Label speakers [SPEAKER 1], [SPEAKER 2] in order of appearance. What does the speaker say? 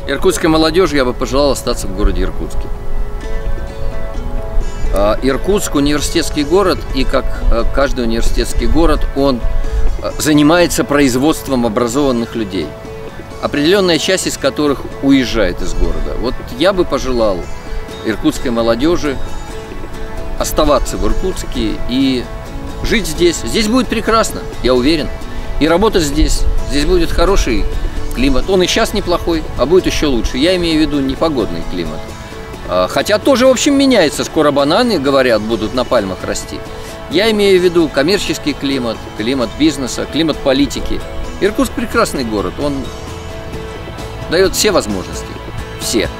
[SPEAKER 1] Иркутской молодежи я бы пожелал остаться в городе Иркутске. Иркутск – университетский город, и как каждый университетский город, он занимается производством образованных людей, определенная часть из которых уезжает из города. Вот я бы пожелал иркутской молодежи оставаться в Иркутске и жить здесь. Здесь будет прекрасно, я уверен. И работать здесь. Здесь будет хороший климат. Он и сейчас неплохой, а будет еще лучше. Я имею в виду непогодный климат. Хотя тоже, в общем, меняется. Скоро бананы, говорят, будут на пальмах расти. Я имею в виду коммерческий климат, климат бизнеса, климат политики. Иркутск прекрасный город. Он дает все возможности. Все.